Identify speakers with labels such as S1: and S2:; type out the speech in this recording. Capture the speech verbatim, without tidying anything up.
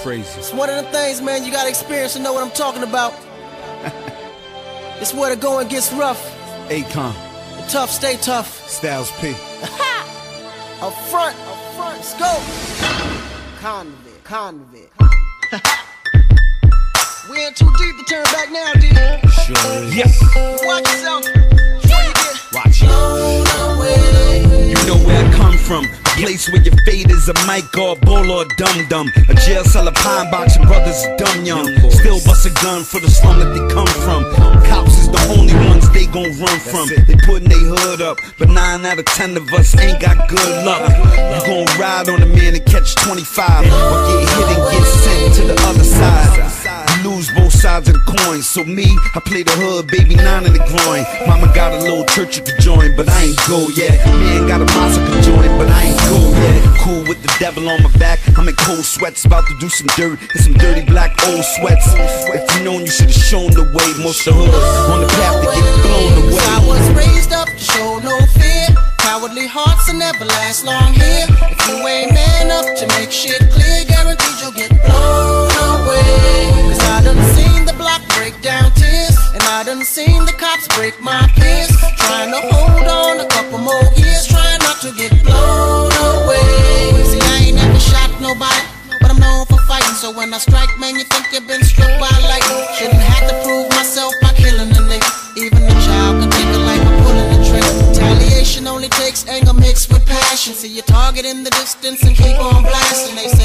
S1: crazy.
S2: It's one of the things, man, you gotta experience to know what I'm talking about. It's where the going gets rough.
S1: Akon.
S2: The tough stay tough.
S1: Styles P.
S2: Up front, up front, let's go. Convict, convict. We ain't too deep to turn back now, D.
S1: Sure is. Yes.
S2: Watch yourself before you get
S1: Watch it.
S2: blown away.
S1: You know where I come from. A place where your fate is a mic or a bull or a dum-dum. A jail cell, a pine box, and brothers is dumb young. Still bust a gun for the slum that they come from. Cops is the only ones they gon' run from. They putting they hood up, but nine out of ten of us ain't got good luck. You gon' ride on a man and catch twenty-five, or get hit and get sent to the other side. You lose both sides of the coin. So me, I play the hood, baby, nine in the groin. Mama got a little church you can join, but I ain't go yet. Man got a boss I can join, but I ain't go yet. Cool with the devil on my back, I'm in cold sweats, about to do some dirt and some dirty black old sweats. If you known, you should've shown the way. Most of the hood on the path to get blown away.
S2: I was raised up to show no fear. Cowardly hearts will never last long here. If you ain't man up to make shit clear, guaranteed you'll get blown away. Cause I done seen the block break down tears, and I done seen the cops break my peers. Trying to hold on a couple more years, trying not to get blown away. See, I ain't never shot nobody, but I'm known for fighting. So when I strike, man, you think you've been struck by lightning. Shouldn't have to prove myself by killing a nigga. Even a child can take a life by pulling the trigger. Retaliation only takes anger mixed with passion. See your target in the distance and keep on blasting. They say